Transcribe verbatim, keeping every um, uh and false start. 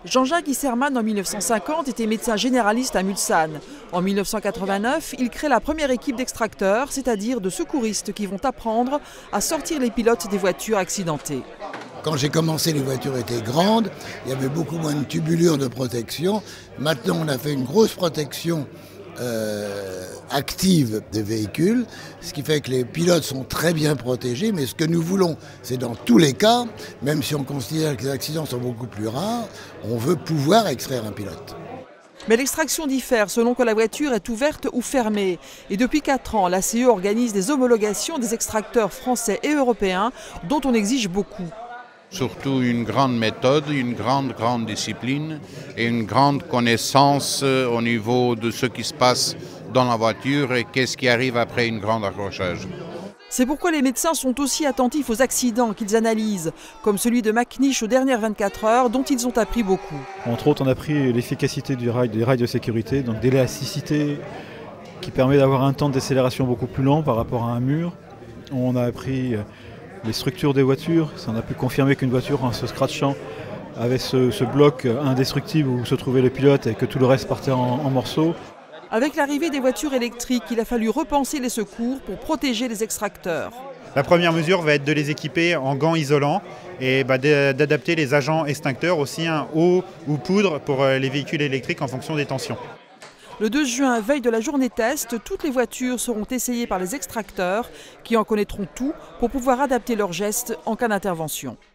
Jean-Jacques Isserman, en mille neuf cent cinquante, était médecin généraliste à Mulsanne. En mille neuf cent quatre-vingt-neuf, il crée la première équipe d'extracteurs, c'est-à-dire de secouristes qui vont apprendre à sortir les pilotes des voitures accidentées. Quand j'ai commencé, les voitures étaient grandes, il y avait beaucoup moins de tubulures de protection. Maintenant, on a fait une grosse protection euh, active des véhicules, ce qui fait que les pilotes sont très bien protégés. Mais ce que nous voulons, c'est dans tous les cas, même si on considère que les accidents sont beaucoup plus rares, on veut pouvoir extraire un pilote. Mais l'extraction diffère selon que la voiture est ouverte ou fermée. Et depuis quatre ans, l'A C E organise des homologations des extracteurs français et européens dont on exige beaucoup. Surtout une grande méthode, une grande, grande discipline et une grande connaissance au niveau de ce qui se passe dans la voiture et qu'est-ce qui arrive après une grande accrochage. C'est pourquoi les médecins sont aussi attentifs aux accidents qu'ils analysent, comme celui de McNish aux dernières vingt-quatre heures, dont ils ont appris beaucoup. Entre autres, on a appris l'efficacité du rail, des rails de sécurité, donc d'élasticité qui permet d'avoir un temps de décélération beaucoup plus lent par rapport à un mur. On a appris les structures des voitures, on a pu confirmer qu'une voiture en se scratchant avait ce, ce bloc indestructible où se trouvait le pilote et que tout le reste partait en, en morceaux. Avec l'arrivée des voitures électriques, il a fallu repenser les secours pour protéger les extracteurs. La première mesure va être de les équiper en gants isolants et bah, d'adapter les agents extincteurs aussi hein, eau ou poudre pour les véhicules électriques en fonction des tensions. Le deux juin, veille de la journée test, toutes les voitures seront essayées par les extracteurs qui en connaîtront tout pour pouvoir adapter leurs gestes en cas d'intervention.